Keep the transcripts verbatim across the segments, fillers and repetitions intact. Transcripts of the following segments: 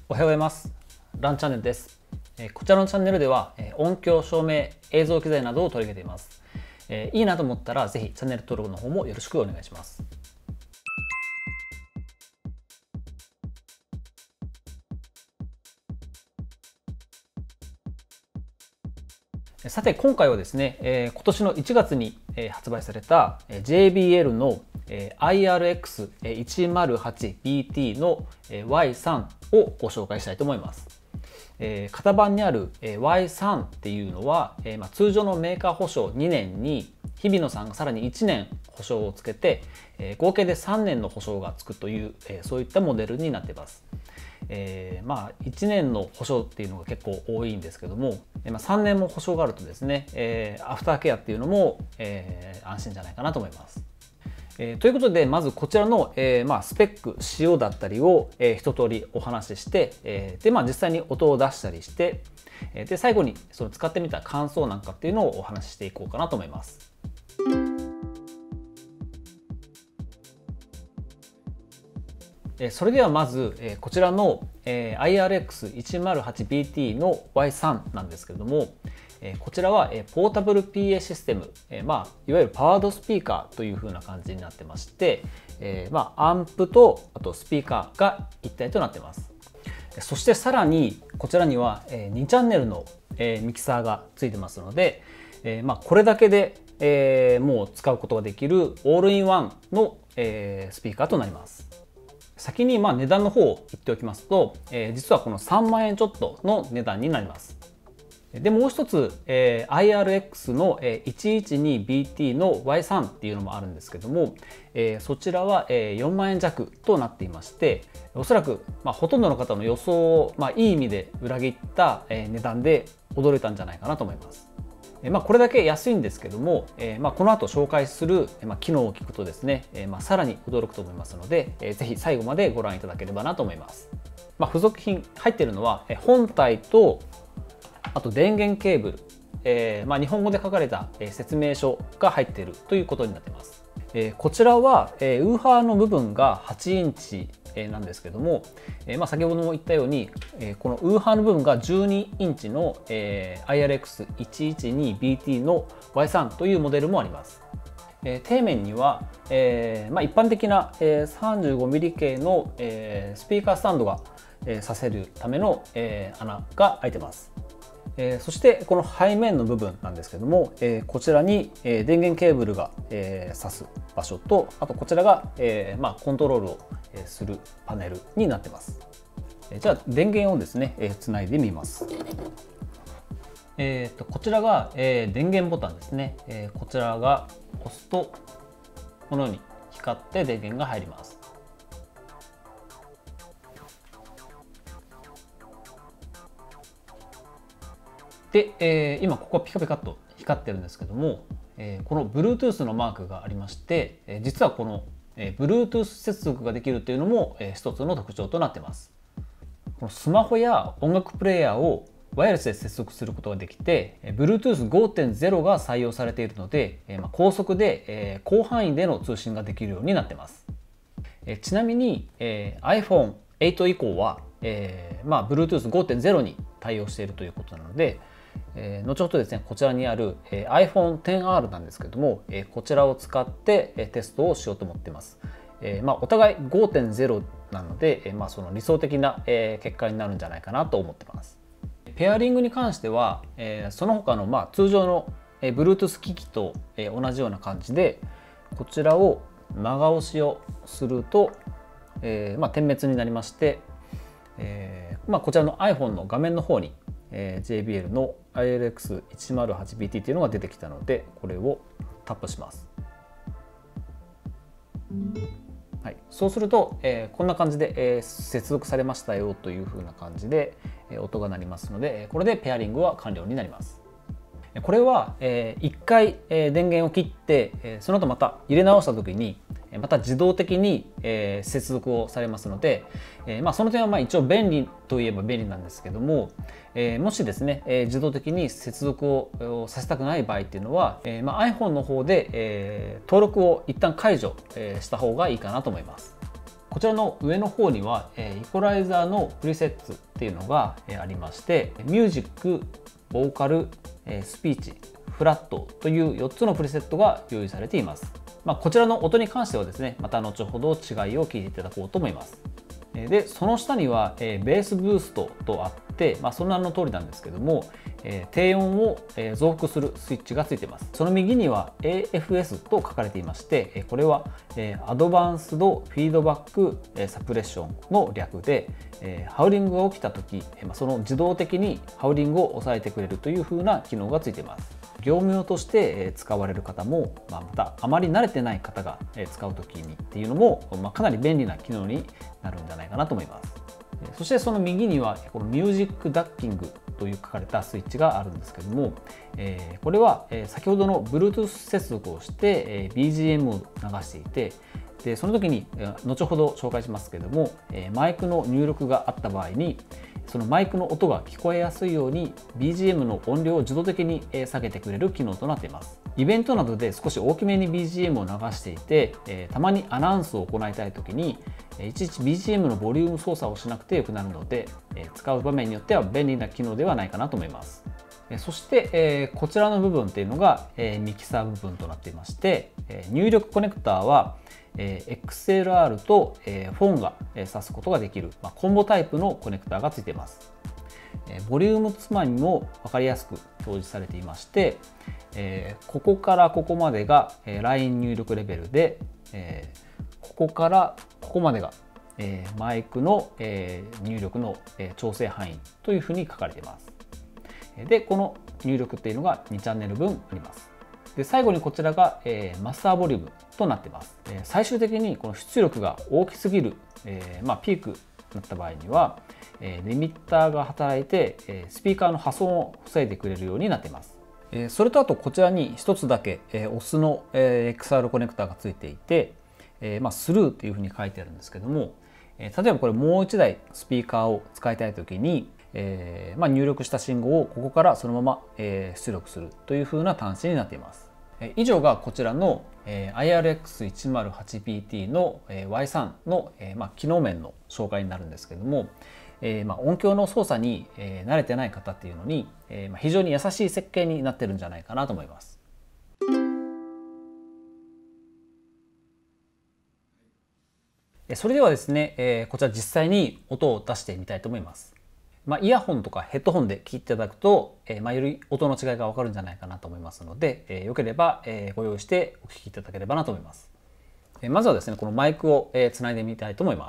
おはようございます。ランチャンネルです。こちらのチャンネルでは音響、照明、映像機材などを取り上げています。いいなと思ったらぜひチャンネル登録の方もよろしくお願いします。さて今回はですね、今年のいちがつに発売された ジェイビーエル の アイアールエックスいちまるはちビーティー の ワイスリー をご紹介したいと思います。型番にある ワイスリー っていうのは通常のメーカー保証にねんに日比野さんがさらにいちねん保証をつけて合計でさんねんの保証がつくというそういったモデルになっています。えー、まあいちねんの保証っていうのが結構多いんですけども、まあ、さんねんも保証があるとですね、えー、アフターケアっていうのも、えー、安心じゃないかなと思います。えー、ということでまずこちらの、えーまあ、スペック仕様だったりを、えー、一通りお話しして、えーでまあ、実際に音を出したりしてで最後にその使ってみた感想なんかっていうのをお話ししていこうかなと思います。それではまずこちらの アイアールエックスいちまるはちビーティー の ワイスリー なんですけれども、こちらはポータブル ピーエー システム、まあ、いわゆるパワードスピーカーという風な感じになってまして、まあ、アンプとあとスピーカーが一体となっています。そしてさらにこちらにはにチャンネルのミキサーがついてますので、まあ、これだけでもう使うことができるオールインワンのスピーカーとなります。先にまあ値段の方を言っておきますと、えー、実はこのさんまんえんちょっとの値段になります。でもう一つ、えー、アイアールエックス の いちいちにビーティー の ワイスリー っていうのもあるんですけども、えー、そちらはよんまんえん弱となっていまして、おそらくまあほとんどの方の予想を、まあ、いい意味で裏切った値段で驚いたんじゃないかなと思います。まあこれだけ安いんですけども、えー、まあこの後紹介する機能を聞くとですね、えー、まあさらに驚くと思いますので、えー、ぜひ最後までご覧いただければなと思います。まあ、付属品入っているのは本体とあと電源ケーブル、えー、まあ日本語で書かれた説明書が入っているということになっています。えー、こちらは、えー、ウーハーの部分がはちインチなんですけども、えーまあ、先ほども言ったように、えー、このウーハーの部分がじゅうにインチの、えー、アイアールエックスいちいちにビーティー の ワイスリー というモデルもあります。えー、底面には、えーまあ、一般的な、えー、さんじゅうごミリ 径の、えー、スピーカースタンドが、えー、させるための、えー、穴が開いてます。えー、そしてこの背面の部分なんですけども、えー、こちらに、えー、電源ケーブルが、えー、挿す場所と、あとこちらが、えーまあ、コントロールをするパネルになってます。じゃあ電源をですね、えー、つないでみます。えー、とこちらが、えー、電源ボタンですね。えー、こちらが押すとこのように光って電源が入ります。で、えー、今ここピカピカと光ってるんですけども、えー、この Bluetooth のマークがありまして、えー、実はこのえー、Bluetooth 接続ができるというのも、えー、一つの特徴となっています。このスマホや音楽プレイヤーをワイヤレスで接続することができて、えー、ブルートゥースごてんゼロ が採用されているので、えーまあ、高速で、えー、広範囲での通信ができるようになっています。えー、ちなみに、えー、アイフォンエイト 以降は、えーまあ、ブルートゥースごてんゼロ に対応しているということなので、えー、後ほどですねこちらにある、えー、アイフォンテンアール なんですけども、えー、こちらを使って、えー、テストをしようと思っています。えーまあ、お互い ごてんゼロ なので、えーまあ、その理想的な、えー、結果になるんじゃないかなと思ってます。ペアリングに関しては、えー、その他の、まあ、通常の、えー、Bluetooth 機器と、えー、同じような感じでこちらを長押しをすると、えーまあ、点滅になりまして、えーまあ、こちらの iPhone の画面の方にえー、ジェイビーエル の アイアールエックスいちまるはちビーティー というのが出てきたのでこれをタップします。はい、そうすると、えー、こんな感じで、えー、接続されましたよというふうな感じで、えー、音が鳴りますのでこれでペアリングは完了になります。これは、えー、いっかい、えー、電源を切って、えー、その後また入れ直した時にまた自動的に、えー、接続をされますので、えーまあ、その点はまあ一応便利といえば便利なんですけども、えー、もしですね、えー、自動的に接続をさせたくない場合っていうのは、えーまあ、iPhone の方で、えー、登録を一旦解除、えー、した方がいいかなと思います。 こちらの上の方には、えー、イコライザーのプリセットっていうのが、えー、ありまして、ミュージック、ボーカル、えー、スピーチ、フラットというよっつのプリセットが用意されています。まあ、こちらの音に関してはですね、また後ほど違いを聞いていただこうと思います。で、その下には、えー、ベースブーストとあって、まあ、その名の通りなんですけども、えー、低音を、えー、増幅するスイッチがついています。その右には エーエフエス と書かれていまして、これは、えー、アドバンスドフィードバック、えー、サプレッションの略で、えー、ハウリングが起きた時、えー、その自動的にハウリングを抑えてくれるという風な機能がついています。業務用として使われる方も、まあ、またあまり慣れてない方が使う時にっていうのも、まあ、かなり便利な機能になるんじゃないかなと思います。そしてその右にはこのミュージックダッキングという書かれたスイッチがあるんですけども、これは先ほどの Bluetooth 接続をして ビージーエム を流していて、でその時に後ほど紹介しますけども、マイクの入力があった場合にそのマイクの音が聞こえやすいように ビージーエム の音量を自動的に下げてくれる機能となっています。イベントなどで少し大きめに ビージーエム を流していて、たまにアナウンスを行いたい時にいちいち ビージーエム のボリューム操作をしなくてよくなるので、使う場面によっては便利な機能ではないかなと思います。そしてこちらの部分っていうのがミキサー部分となっていまして、入力コネクターはエックスエルアール とフォンが挿すことができるコンボタイプのコネクターがついています。ボリュームつまみも分かりやすく表示されていまして、ここからここまでがライン入力レベルで、ここからここまでがマイクの入力の調整範囲というふうに書かれています。で、この入力っていうのがにチャンネル分あります。で、最後にこちらが、えー、マスターボリュームとなっています。えー、最終的にこの出力が大きすぎる、えーまあ、ピークになった場合には、えー、リミッターが働いて、えー、スピーカーの破損を防いでくれるようになっています。えー、それとあとこちらに一つだけ、えー、オスの、えー、エックスアール コネクターがついていて、えーまあ、スルーっていうふうに書いてあるんですけども、えー、例えばこれもう一台スピーカーを使いたいときにえーまあ、入力した信号をここからそのまま、えー、出力するというふうな端子になっています。えー、以上がこちらの、えー、アイアールエックスいちまるはちビーティー の、えー、ワイスリー の、えーまあ、機能面の紹介になるんですけども、えーまあ、音響の操作に、えー、慣れてない方っていうのに、えーまあ、非常に優しい設計になってるんじゃないかなと思います。それではですね、えー、こちら実際に音を出してみたいと思います。まあ、イヤホンとかヘッドホンで聞いていただくと、えーまあ、より音の違いが分かるんじゃないかなと思いますので、えー、よければ、えー、ご用意してお聞きいただければなと思います。えー、まずはですね、このマイクを、えー、つないでみたいと思います。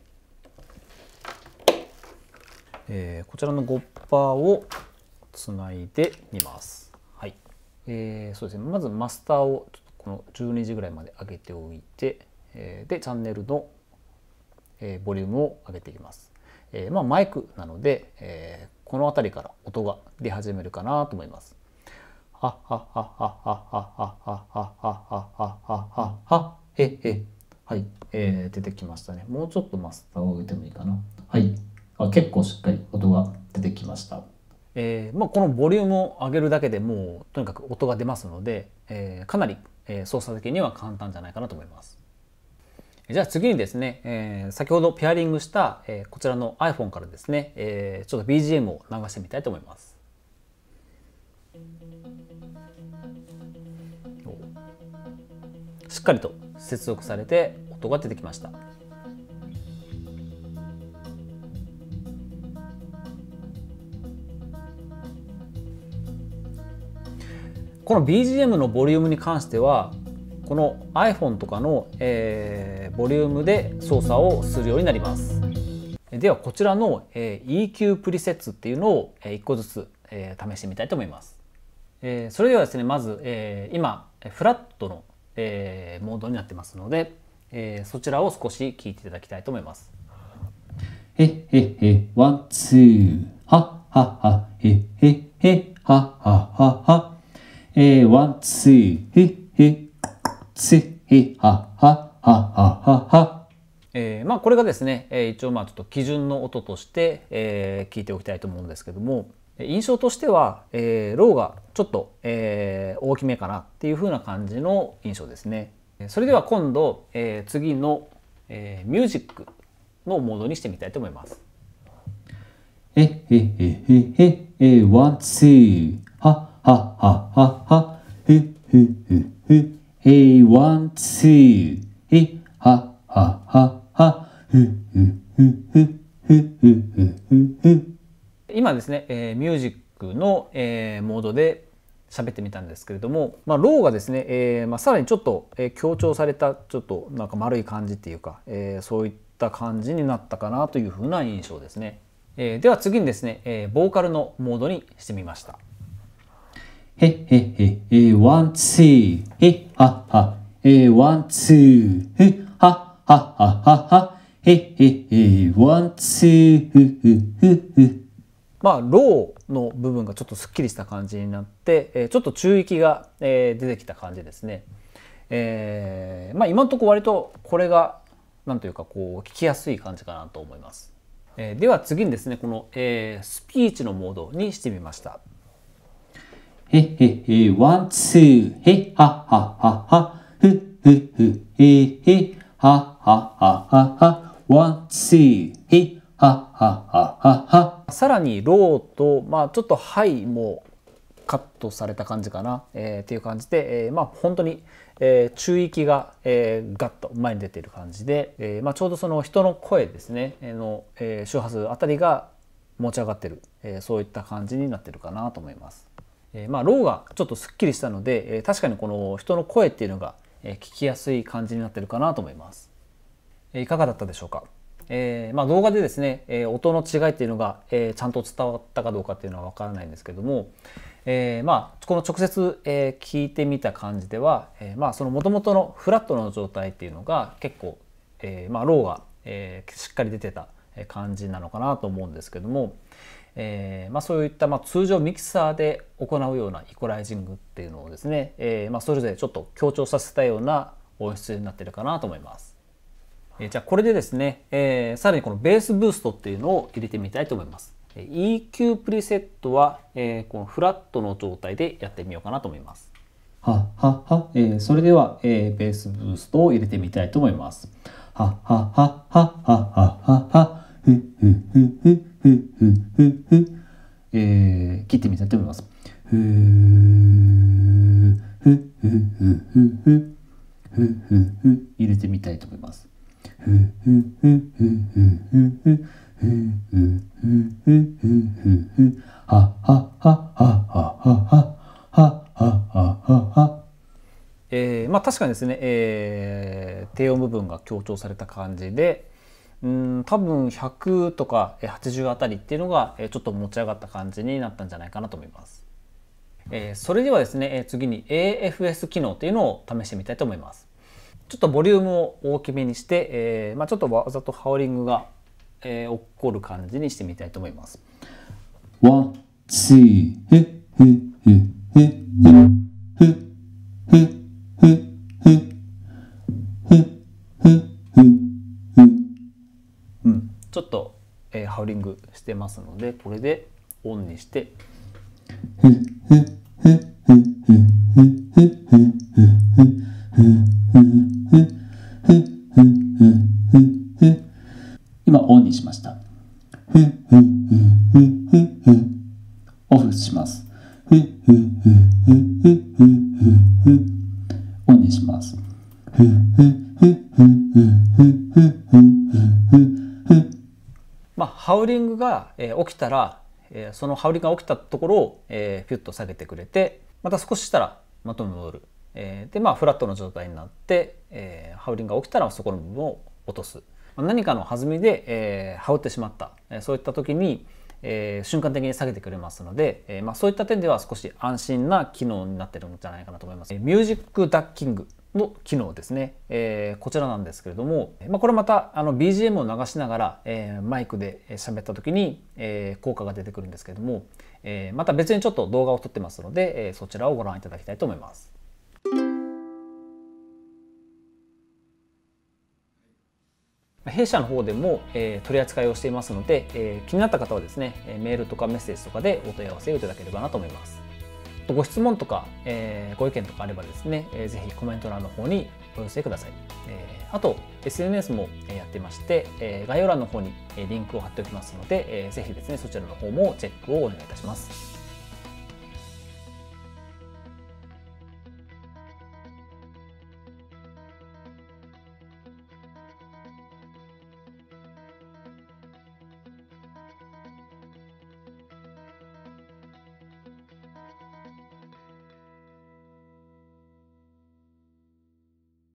えー、こちらのゴッパーをつないでみます。はい。えー、そうですね、まずマスターをこのじゅうにじぐらいまで上げておいて、えー、でチャンネルの、えー、ボリュームを上げていきます。えー、まあマイクなので、えー、この辺りから音が出始めるかなと思います。はははははははははははははへへはい、えー、出てきましたね。もうちょっとマスターを上げてもいいかな。はい、あ、結構しっかり音が出てきました。えーまあ、このボリュームを上げるだけでもうとにかく音が出ますので、えー、かなり、えー、操作的には簡単じゃないかなと思います。じゃあ次にですね、えー、先ほどペアリングした、えー、こちらの iPhone からですね、えー、ちょっと ビージーエム を流してみたいと思います。しっかりと接続されて音が出てきました。この ビージーエム のボリュームに関してはこの iPhone とかの、えー、ボリュームで操作をするようになります。ではこちらの、えー、イーキュー プリセッツっていうのを、えー、いっこずつ、えー、試してみたいと思います。えー、それではですね、まず、えー、今フラットの、えー、モードになってますので、えー、そちらを少し聞いていただきたいと思います。へへへワンツーはははへへへははははえー、ワンツーへへせへははははは。えー、まあこれがですね、えー、一応まあちょっと基準の音として、えー、聞いておきたいと思うんですけども、印象としては、えー、ローがちょっと、えー、大きめかなっていう風な感じの印象ですね。それでは今度、えー、次のえー、ミュージックのモードにしてみたいと思います。 えへへへへえワンツーはははははへへへへえワンツーえははははへへへへへへへ。 今ですね、えー、ミュージックの、えー、モードで喋ってみたんですけれども、まあ、ローがですね、えーまあ、さらにちょっと、えー、強調されたちょっとなんか丸い感じっていうか、えー、そういった感じになったかなというふうな印象ですね。えー、では次にですね、えー、ボーカルのモードにしてみました。 へへへへワンツーへははへワンツーへはははははへへへワンツーふふふふ。 まあローの部分がちょっとすっきりした感じになって、えー、ちょっと中域が、えー、出てきた感じですね。えー、まあ今のところ割とこれがなんというかこう聞きやすい感じかなと思います。えー、では次にですねこの、えー、スピーチのモードにしてみました。 へへへワンツーへははははふふふへへはははははワンツーへははははは。 さらにローと、まあ、ちょっとハイもカットされた感じかな、えー、っていう感じで、えー、まあ本当に、えー、中域が、えー、ガッと前に出ている感じで、えーまあ、ちょうどその人の声ですねの、えー、周波数あたりが持ち上がってる、えー、そういった感じになってるかなと思います。えー、まあローがちょっとすっきりしたので、えー、確かにこの人の声っていうのが、えー、聞きやすい感じになってるかなと思います。えー、いかがだったでしょうか。えーまあ、動画でですね、えー、音の違いっていうのが、えー、ちゃんと伝わったかどうかっていうのは分からないんですけども、えーまあ、この直接、えー、聞いてみた感じでは、えーまあ、その元々のフラットの状態っていうのが結構、えーまあ、ローが、えー、しっかり出てた感じなのかなと思うんですけども、えーまあ、そういった、まあ、通常ミキサーで行うようなイコライジングっていうのをですね、えーまあ、それぞれちょっと強調させたような音質になってるかなと思います。じゃあこれでですね、えー、さらにこのベースブーストっていうのを入れてみたいと思います。イーキュー プリセットは、えー、このフラットの状態でやってみようかなと思います。 ははは、えー、それでは、えー、ベースブーストを入れてみたいと思います。ははははははははふふふふふふふ、えー、切ってみたいと思います。ふふふふふふふふふ入れてみたいと思います。ふふふふふふふふふふふふはははははははははは。 えー、まあ確かにですね、えー、低音部分が強調された感じで、うん多分ひゃくとかはちじゅうあたりっていうのがちょっと持ち上がった感じになったんじゃないかなと思います。えー、それではですね次に エーエフエス 機能っていうのを試してみたいと思います。ちょっとボリュームを大きめにして、えーまあ、ちょっとわざとハウリングが、えー、起こる感じにしてみたいと思います。 ワン、ツー、へっへっへっへっへっへっへっへっへっへっへっうん、ちょっと、えー、ハウリングしてますのでこれでオンにして今オンにしました。オフします。オンにします。 まあハウリングが、えー、起きたら、えー、そのハウリングが起きたところを、えー、ピュッと下げてくれてまた少ししたら元に戻る、えー、でまあフラットの状態になって、えー、ハウリングが起きたらそこの部分を落とす。何かの弾みで、えー、羽織ってしまった、えー、そういった時に、えー、瞬間的に下げてくれますので、えーまあ、そういった点では少し安心な機能になっているんじゃないかなと思います。ミュージックダッキングの機能ですね、えー、こちらなんですけれども、まあ、これまたあの ビージーエム を流しながら、えー、マイクで喋った時に、えー、効果が出てくるんですけれども、えー、また別にちょっと動画を撮ってますので、えー、そちらをご覧いただきたいと思います。弊社の方でも、えー、取り扱いをしていますので、えー、気になった方はですねメールとかメッセージとかでお問い合わせをいただければなと思います。ご質問とか、えー、ご意見とかあればですね、えー、ぜひコメント欄の方にお寄せください。 えー、あと エスエヌエス もやってまして、えー、概要欄の方にリンクを貼っておきますので、えー、ぜひですねそちらの方もチェックをお願いいたします。